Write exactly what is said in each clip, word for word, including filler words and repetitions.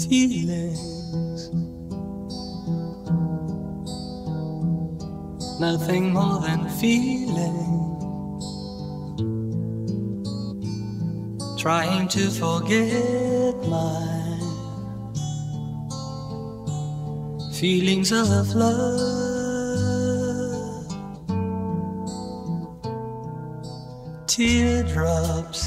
feelings, nothing more than feeling, trying to forget my feelings of love. Teardrops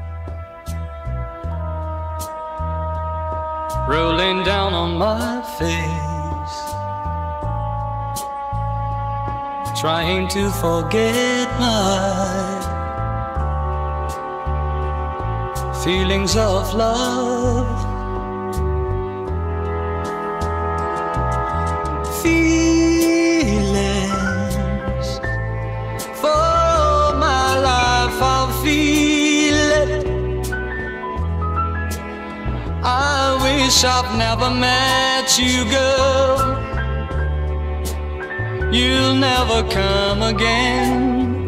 rolling down on my face, trying to forget my feelings of love. Feelings, for all my life I'll feel it. I wish I've never met you, girl. You'll never come again.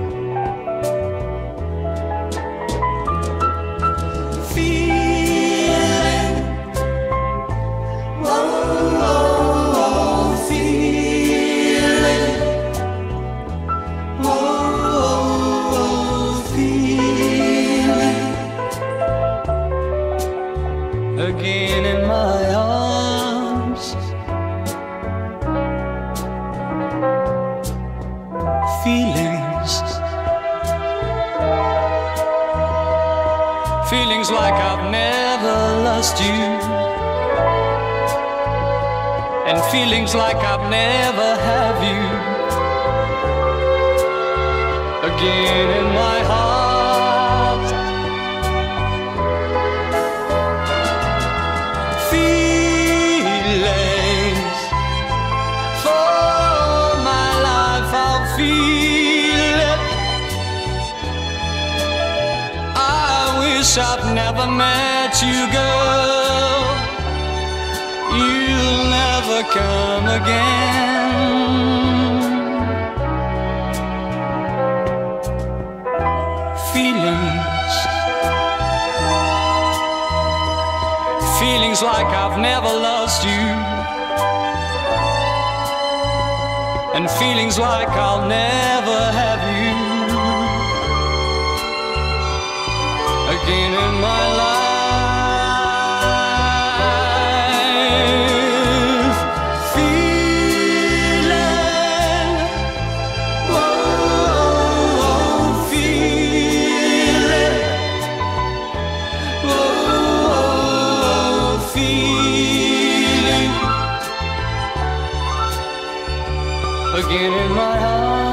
Feeling, oh, oh, oh, feeling, oh, oh, oh, feeling, again in my arms, feelings, feelings like I've never lost you, and feelings like I've never had you, again in my heart. Feelings, for all my life I'll feel it. I wish I've never met you, girl. You'll never come again. Feelings, feelings like I've never lost you, and feelings like I'll never have you, again in my life. Feeling, oh, oh, feeling, oh, oh, feeling, again in my heart.